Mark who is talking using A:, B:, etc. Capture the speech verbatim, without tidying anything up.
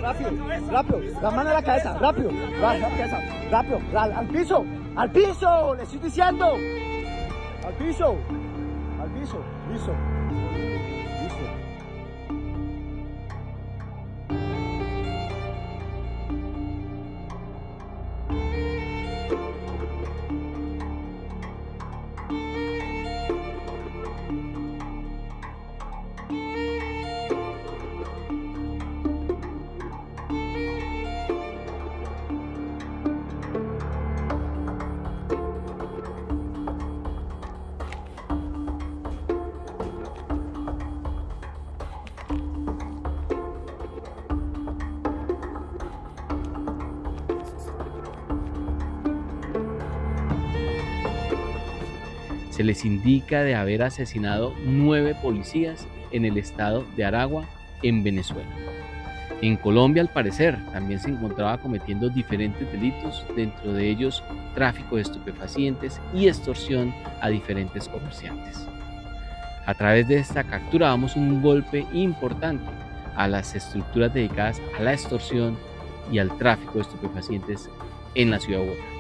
A: rápido, rápido, la mano a la cabeza, rápido, la cabeza, rápido, al, al piso, al piso, le estoy diciendo, al piso, al piso, listo, listo.
B: Se les indica de haber asesinado nueve policías en el estado de Aragua, en Venezuela. En Colombia, al parecer, también se encontraba cometiendo diferentes delitos, dentro de ellos tráfico de estupefacientes y extorsión a diferentes comerciantes. A través de esta captura damos un golpe importante a las estructuras dedicadas a la extorsión y al tráfico de estupefacientes en la ciudad de Bogotá.